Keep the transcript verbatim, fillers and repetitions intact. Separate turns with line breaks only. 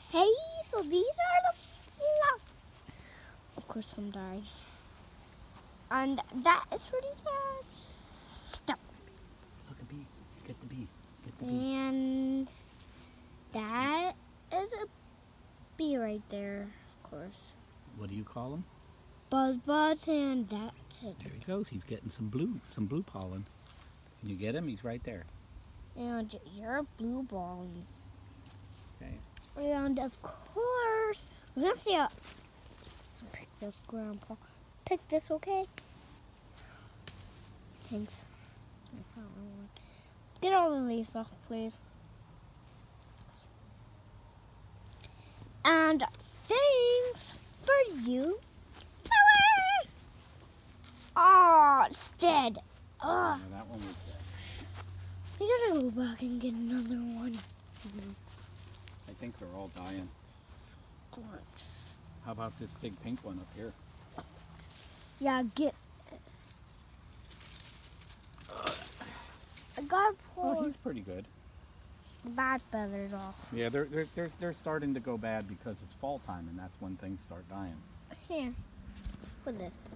Okay, so these are the flowers. Of course, some died. And that is pretty sad. Stop.
Look at bee. Get the bee. Get the bee.
And that is a bee right there, of course.
What do you call him?
Buzz Buzz, and that's it.
There he goes. He's getting some blue, some blue pollen. Can you get him? He's right there.
And you're a blue ball.
Okay.
And of course, we're gonna see a. So pick this, Grandpa. Pick this, okay? Thanks. Get all the leaves off, please. And thanks for you, flowers. Oh, it's dead. Oh,
Yeah, that one was dead.
we gotta go back and get another one.
I think they're all dying. How about this big pink one up here?
Yeah, get. I gotta
Oh,
pull
he's pretty good.
the bad feathers off.
Yeah, they're, they're, they're, they're starting to go bad because it's fall time and that's when things start dying.
Here, put this.